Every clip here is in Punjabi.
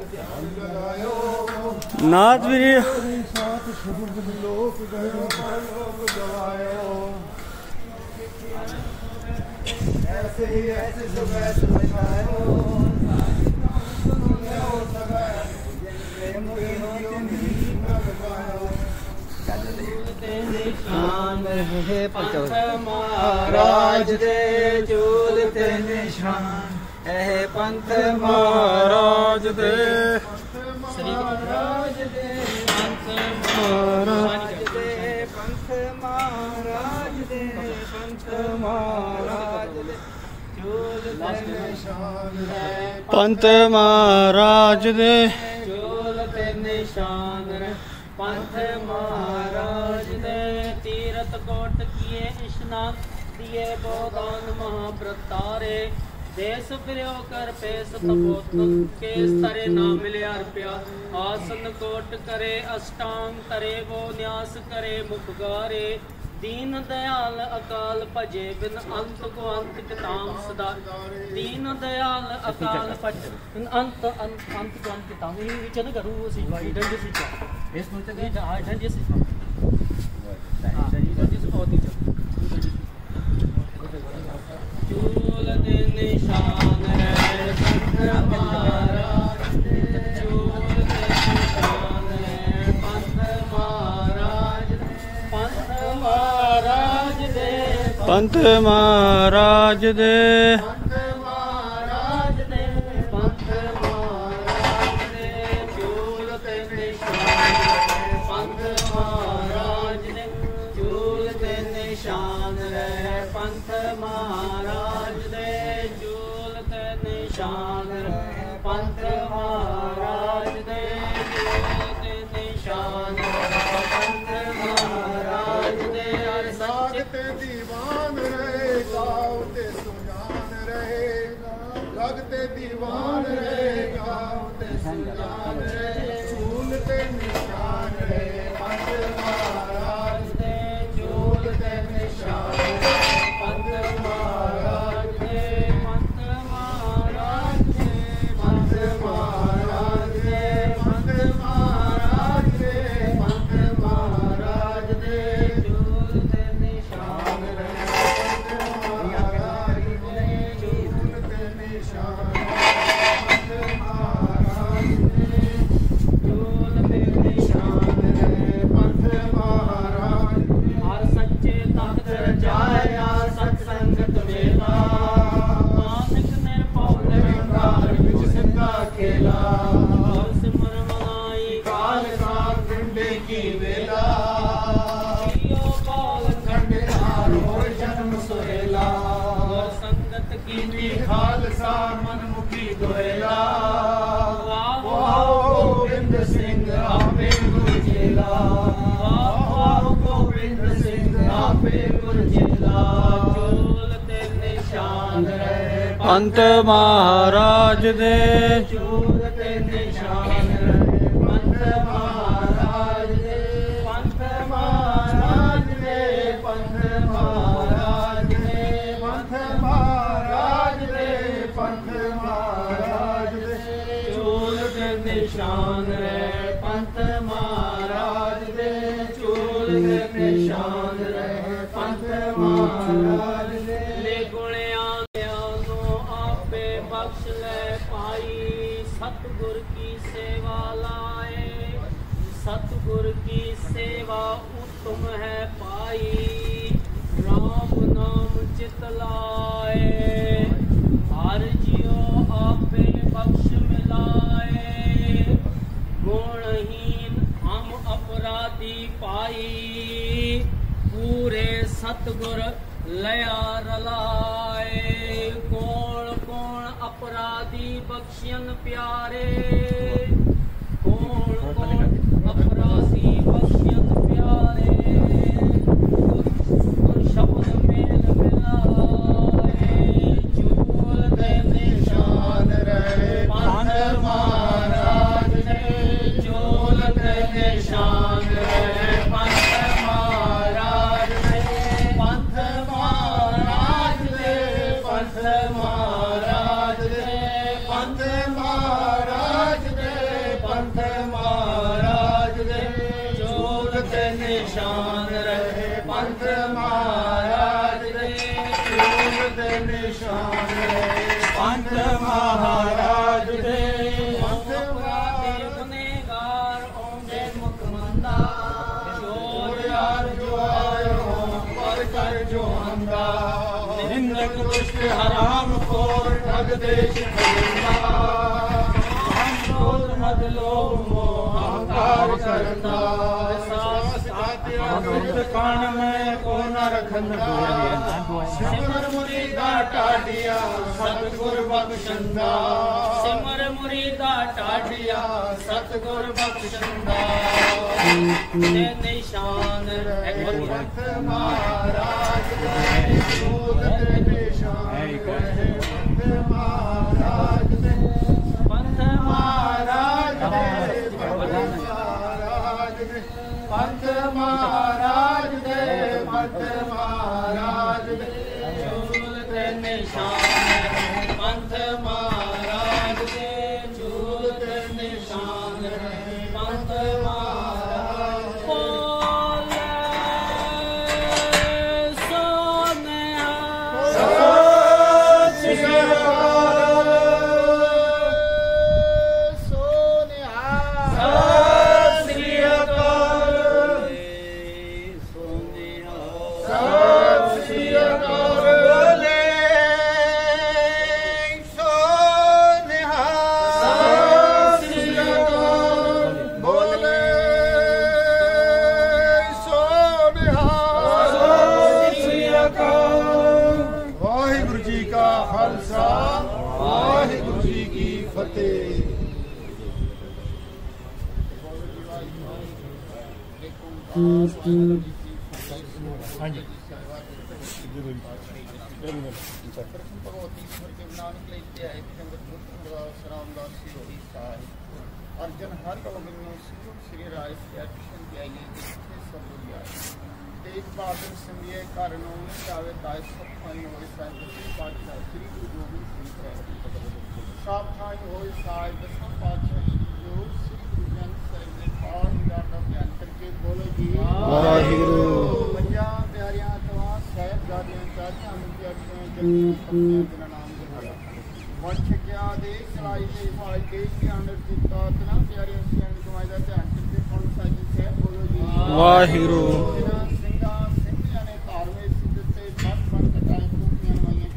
नाथ वीरे ऐसे ही ऐसे महाराज दे झूलते निशान है पंथ महाराज दे महाराज दे पंथ महाराज दे पंथ महाराज दे पंथ महाराज दे झूलते निशान है पंथ महाराज दे झूलते निशान है पंथ महाराज दे तीरथ कोट किए स्नान दिए बोदान महाप्रतारे देश फिरो कर पेश तपोतन के स्तरे ना मिले अर्प्या आसन कोट करे अष्टांग करे वो न्यास करे मुख गारे दीन दयाल अकाल भजे बिन अंत को अंत किताम सदा दीन दयाल अकाल भजे बिन अंत को अंत किताम ये चन करू सिवा इधर जैसे क्या इस में तो इधर जैसे इधर जैसे बहुत ही चूल दे निशान रे पंथ महाराज चूल दे निशान रे पंथ महाराज पंथ महाराज दे पंथ महाराज दे पंथ महाराज दे पंथ महाराज दे चूल दे निशान रे पंथ महाराज दे चूल दे निशान रे पंथ महाराज दे चूल दे निशान रे पंथ महाराज दे चूल दे निशान रे पंथ महाराज दे हर सागते दीवान रहेगा ते सुजान रहेगा लगते दीवान रहेगा ते सुजान रहेगा झूलते निशान रहे पंथ महाराज दे झूलते निशान रे पंथ महाराज दे पंथ महाराज दे पंथ महाराज दे पंथ महाराज दे पंथ महाराज दे झूलते निशान रे पंथ महाराज दे झूलते निशान पंथ महाराज दे झूलते निशान रे पंथ महाराज हर सच्चे तख्त जाया सत्संगत मेला नानक निर्भव निरंकार विच सिद्धा खेला और सिमर मनाई काल काल डंडे की वेला जियो काल खंडार हो जन्म सोहेला और संगत की खालसा मनमुखी दोहेला वाह गोविंद सिंह आपे गुरु चेला वाह गोविंद सिंह आपे गुरु चेला झूलते निशान रे पंथ महाराज दे झूलते निशान रे पंथ महाराज दे पंथ महाराज दे पंथ महाराज दे पंथ महाराज दे पंथ महाराज दे झूलते निशान रे पंथ महाराज दे झूलते निशान रे पंथ महाराज दे ले गुणियां नो आपे बख्श ले पाई सतगुर की सेवा लाए सतगुर की सेवा उत्तम है पाई राम नाम चित लाए हर जियो आपे बख्श मिलाए गुणहीन हम अपराधी पाई पूरे सतगुर लया रलाए कौन कौन अपराधी बख्शियन प्यारे कौन कौन अपराधी बख्शियन प्यारे गुर शब्द मेल मिलाए झूल दे निशान रहे पंथ महाराज दे झूल दे निशान रहे पंथ महाराज दे पंथ महाराज दे पंथ महाराज दे पंथ महाराज दे ਨਿਸ਼ਾਨ ਰਹੇ ਪੰਥ ਮਹਾਰਾਜ ਦੇ ਜੋਗ ਤੇ ਨਿਸ਼ਾਨ ਰਹੇ ਪੰਥ ਮਹਾਰਾਜ ਦੇ ਪੰਥ ਮਹਾਰਾਜ ਗੁਨੇਗਾਰ ਆਉਂਦੇ ਮੁਖ ਮੰਦਾ ਚੋਰ ਯਾਰ ਜੋ ਆਇਓ ਪਰ ਕਰ ਜੋ ਹੰਦਾ ਨਿੰਦਕ ਦੁਸ਼ਟ ਹਰਾਮ ਖੋਰ ਠਗ ਦੇਸ਼ ਖਿੰਦਾ ਕ੍ਰੋਧ ਮਦ ਲੋਭ ਮੋਹ ਅਹੰਕਾਰ ਕਰਦਾ ਕਣ ਮੈਂ ਕੋ ਨ ਰਖੰਦਾ ਸਿਮਰ ਮੁਰੀਦਾ ਟਾਢਿਆ ਸਤਿਗੁਰ ਬਖਸ਼ੰਦਾ ਸਿਮਰ ਮੁਰੀਦਾ ਟਾਢਿਆ ਸਤਿਗੁਰ ਬਖਸ਼ੰਦਾ ਤੇ ਨਿਸ਼ਾਨ ਪੰਥ ਮਹਾਰਾਜ ਦੇ ਜੋਗ ਤੇ ਨਿਸ਼ਾਨ ਰਹੇ ਪੰਥ ਮਹਾਰਾਜ ਦੇ ਪੰਥ ਮਹਾਰਾਜ ਦੇ ਮਹਾਰਾਜ ਦੇ ਪੰਥ ਮਹਾਰਾਜ ਦੇ ਪੰਥ ਮਹਾਰਾਜ ਦੇ ਝੂਲ ਤੇ ਨਿਸ਼ਾਨ ਪੰਥ ਮਹਾਰਾਜ ਦੇ ਝੂਲ ਤੇ ਨਿਸ਼ਾਨ ਪੰਥ ਮਹਾਰਾਜ ਬੋਲੇ ਸੋਨਿਹਾ ਸਤਿ ਸ੍ਰੀ ਅਕਾਲ ਸੋਨਿਹਾ ਸਤਿ ਸ੍ਰੀ ਅਕਾਲ ਸਤਿ ਸ੍ਰੀ ਅਕਾਲ ਬੋਲੇ ਸੋਨਿਹਾ ਸਤਿ ਸ੍ਰੀ ਅਕਾਲ ਬੋਲੇ ਸੋਨਿਹਾ ਸਤਿ ਸ੍ਰੀ ਅਕਾਲ ਵਾਹਿਗੁਰੂ ਜੀ ਕਾ ਖਾਲਸਾ ਵਾਹਿਗੁਰੂ ਜੀ ਕੀ ਫਤਿਹ। ਹਾਂਜੀ ਅਰਜਨ ਹਰ ਗੋਬਿੰਦ ਨੂੰ ਸ੍ਰੀ ਰਾਜ ਕ੍ਰਿਸ਼ਨ ਧਿਆਈਏ ਜਿੱਥੇ ਸਭ ਦੁਨੀਆ ਤੇਜ ਬਾਦਲ ਸੰਗੀਏ ਘਰ ਨੂੰ ਜਾਵੇ ਦਾਇ ਸਭ ਥਾਈ ਹੋਏ ਸਾਹਿਬ ਪਾਤਸ਼ਾਹ ਸ੍ਰੀ ਗੁਰੂ ਗੋਬਿੰਦ ਸਿੰਘ ਸਾਹਿਬ ਸਭ ਥਾਈ ਹੋਏ ਸਾਹਿਬ ਦਸਾਂ ਪਾਤਸ਼ਾਹ ਜੋ ਸ੍ਰੀ ਗੁਰੂ ਗ੍ਰੰਥ ਸਾਹਿਬ ਦੇ ਪਾਠ ਦਾ ਬਿਆਨ ਕਰਕੇ ਬੋਲੋ ਜੀ ਵਾਹਿਗੁਰੂ। ਪੰਜਾਂ ਪਿਆਰਿਆਂ ਤੋਂ ਸਾਹਿਬਜ਼ਾਦਿਆਂ ਚਾਚਿਆਂ ਮੁਖੀਆਂ ਜਗਤਾਂ ਦਾ ਨਾਮ ਜਪਾਲਾ ਵੰਸ਼ ਕਿਆ ਦੇ ਚਲਾਈ ਦੇ ਭਾਈ ਦੇ ਗਿਆਨ ਦਿੱਤਾ ਤਨਾ ਪਿਆਰਿਆਂ ਸਿਆਂ ਕਮਾਈ ਦਾ ਧਿਆਨ ਕਰਕੇ ਖਾਲਸਾ ਜੀ ਸਾਹਿਬ ਬੋਲੋ ਜੀ ਵਾਹਿਗੁਰੂ। ਸਿੰਘਾਂ ਸਿੰਘਾਂ ਨੇ ਧਾਰਮਿਕ ਸਿੱਧ ਤੇ ਮਤ ਮਤ ਕਟਾਈ ਕੁੱਤੀਆਂ ਨਵਾਈਆਂ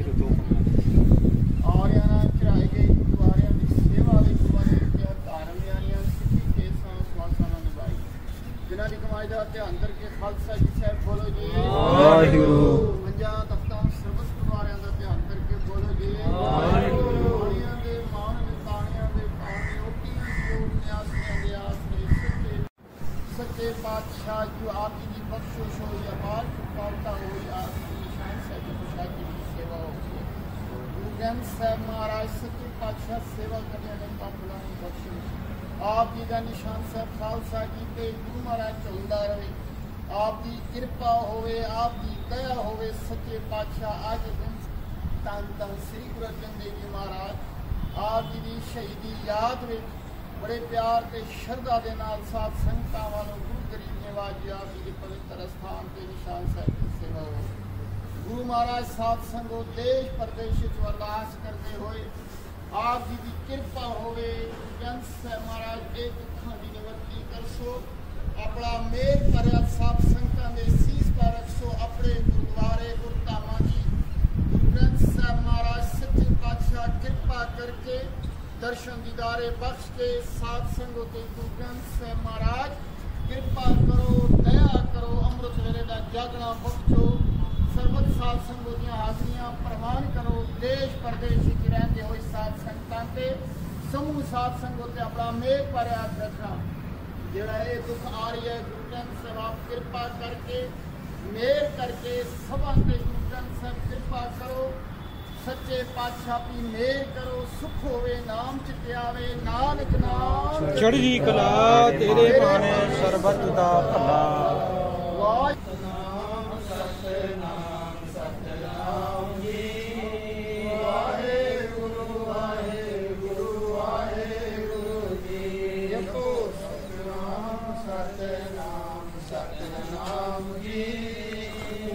ਕਿਰਤੋਂ ਆਰਿਆਂ ਨਾਲ ਚੜਾਈ ਗਈ ਗੁਰਦੁਆਰਿਆਂ ਦੀ ਸੇਵਾ ਲਈ ਗੁਰਬਾਣੀ ਦੀਆਂ ਧਾਰਮਿਆਂੀਆਂ ਸਿੱਖੀ ਕੇਸਾਂ ਸਵਾਸਾਂ ਨਾਲ ਨਿਭਾਈ ਜਿਨ੍ਹਾਂ ਦੀ ਕਮਾਈ ਦਾ ਧਿਆਨ ਕਰਕੇ ਖਾਲਸਾ ਜੀ ਸਾਹਿਬ ਬੋਲੋ ਜੀ ਵਾਹਿਗੁਰੂ। ਪੰਜਾਂ ਤਖਤਾਂ ਸਰਬਤ ਗੁਰਦੁਆਰਿਆਂ ਦਾ ਧਿਆਨ ਕਰਕੇ ਬੋਲੋ ਜੀ ਵਾਹਿਗੁਰੂ। ਬਾਣੀਆਂ ਦੇ ਮਾਣ ਦੇ ਤਾਣਿਆਂ ਦੇ ਪਾਣੀ ਓਟੀਆਂ ਦੇ ਨਿਆਸੀਆਂ ਦੇ ਆਸਰੇ ਸੱਚੇ ਪਾਤਸ਼ਾਹ ਜੀ ਆਪ ਜੀ ਦੀ ਬਖਸ਼ਿਸ਼ ਹੋਈ ਅਪਾਰ ਕਿਰਪਾਲਤਾ ਹੋਈ ਆਪ ਦੀ ਸ਼ਾਨ ਸਹਿਜ ਪੁਸ਼ਾਕੀ ਦੀ ਸੇਵਾ ਹੋਈ ਗੁਰੂ ਗ੍ਰੰਥ ਸਾਹਿਬ ਮਹਾਰਾਜ ਸੱਚੇ ਪਾਤਸ਼ਾਹ ਸੇਵਾ ਕਰਨ ਵਾਲੇ ਪਾਪਲਾਂ ਨੂੰ ਬਖਸ਼ਿਸ਼ ਆਪ ਜੀ ਦਾ ਨਿਸ਼ਾਨ ਸਾਹਿਬ ਖਾਲਸਾ ਜੀ ਤੇ ਗੁਰੂ ਮਹਾਰਾਜ ਚੱਲਦਾ ਰਹੇ ਆਪ ਦੀ ਕਿਰਪਾ ਹੋਵੇ ਆਪ ਦੀ ਦਇਆ ਹੋਵੇ ਸੱਚੇ ਪਾਤਸ਼ਾਹ ਅੱਜ ਦਿਨ ਧੰਨ ਧੰਨ ਸ੍ਰੀ ਗੁਰੂ ਅਰਜਨ ਦੇਵ ਜੀ ਮਹਾਰਾਜ ਆਪ ਜੀ ਦੀ ਸ਼ਹੀਦੀ ਯਾਦ ਵਿੱਚ ਬੜੇ ਪਿਆਰ ਤੇ ਸ਼ਰਧਾ ਦੇ ਨਾਲ ਸਾਧ ਸੰਗਤਾਂ ਵੱਲੋਂ ਗੁਰੂ ਗਰੀਬ ਨਿਵਾਜ ਜੀ ਆਪ ਜੀ ਦੇ ਪਵਿੱਤਰ ਅਸਥਾਨ ਤੇ ਨਿਸ਼ਾਨ ਸਾਹਿਬ ਦੀ ਸੇਵਾ ਹੋ ਗੁਰੂ ਮਹਾਰਾਜ ਸਾਧ ਸੰਗੋ ਦੇਸ਼ ਪ੍ਰਦੇਸ਼ ਵਿੱਚ ਅਰਦਾਸ ਕਰਦੇ ਹੋਏ ਆਪ ਜੀ ਦੀ ਕਿਰਪਾ ਹੋਵੇ ਗ੍ਰੰਥ ਸਾਹਿਬ ਮਹਾਰਾਜ ਇਹ ਦੁੱਖਾਂ ਦੀ ਨਿਵਰਤੀ ਕਰਸੋ ਆਪਣਾ ਮੇਰ ਭਰਿਆ ਸਾਧ ਸੰਗਤਾਂ ਦੇ ਸੀਸ ਪਰ ਰੱਖੋ ਆਪਣੇ ਗੁਰਦੁਆਰੇ ਗੁਰਧਾਮਾਂ ਦੀ ਗੁਰੂ ਗ੍ਰੰਥ ਸਾਹਿਬ ਮਹਾਰਾਜ ਸੱਚੇ ਪਾਤਸ਼ਾਹ ਕਿਰਪਾ ਕਰਕੇ ਦਰਸ਼ਨ ਦੀਦਾਰੇ ਬਖਸ਼ ਕੇ ਸਾਧ ਸੰਗੋ ਤੇ ਗੁਰੂ ਗ੍ਰੰਥ ਸਾਹਿਬ ਮਹਾਰਾਜ ਕਿਰਪਾ ਕਰੋ ਦਇਆ ਕਰੋ ਅੰਮ੍ਰਿਤ ਵੇਲੇ ਦਾ ਜਾਗਣਾ ਬਖਸ਼ੋ ਸਰਬਤ ਸਾਧ ਸੰਗੋ ਦੀਆਂ ਹਾਜ਼ਰੀਆਂ ਪ੍ਰਵਾਨ ਕਰੋ ਦੇਸ਼ ਪ੍ਰਦੇਸ਼ ਵਿੱਚ ਰਹਿੰਦੇ ਹੋਏ ਸਾਧ ਸੰਗਤਾਂ ਤੇ ਸਮੂਹ ਸਾਧ ਸੰਗੋ ਤੇ ਆਪਣਾ ਮੇਰ ਭਰਿਆ ਰੱਖਣਾ ਜਿਹੜਾ ਇਹ ਦੁੱਖ ਆ ਰਹੀ ਹੈ ਗੁਰੂ ਗ੍ਰੰਥ ਸਾਹਿਬ ਆਪ ਕਿਰਪਾ ਕਰਕੇ ਮੇਰ ਕਰਕੇ ਸਭਾ ਤੇ ਗੁਰੂ ਗ੍ਰੰਥ ਸਾਹਿਬ ਕਿਰਪਾ ਕਰੋ ਸੱਚੇ ਪਾਤਸ਼ਾਹ ਦੀ ਮੇਰ ਕਰੋ ਸੁਖ ਹੋਵੇ ਨਾਮ ਚ ਆਵੇ ਨਾਨਕ ਨਾਮ ਚੜ੍ਹਦੀ ਕਲਾ ਤੇਰੇ ਬਾਣੇ ਸਰਬਤ ਦਾ ਭਲਾ। ਵਾਹਿਗੁਰੂ ਸਤਿਨਾਮ ਸਤਿਨਾਮ ਜੀ ਵਾਹਿਗੁਰੂ ਵਾਹਿਗੁਰੂ ਵਾਹਿਗੁਰੂ ਜੀ ਜਪੋ ਸਤਿਨਾਮ ਸਤਿਨਾਮ ਸਤਿਨਾਮ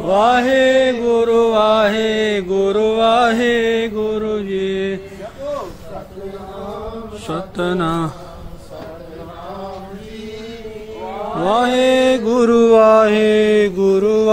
ਵਾਹਿਗੁਰੂ ਵਾਹਿਗੁਰੂ ਵਾਹਿਗੁਰੂ ਜੀ। ਸਤਨਾਮ ਵਾਹਿਗੁਰੂ ਵਾਹਿਗੁਰੂ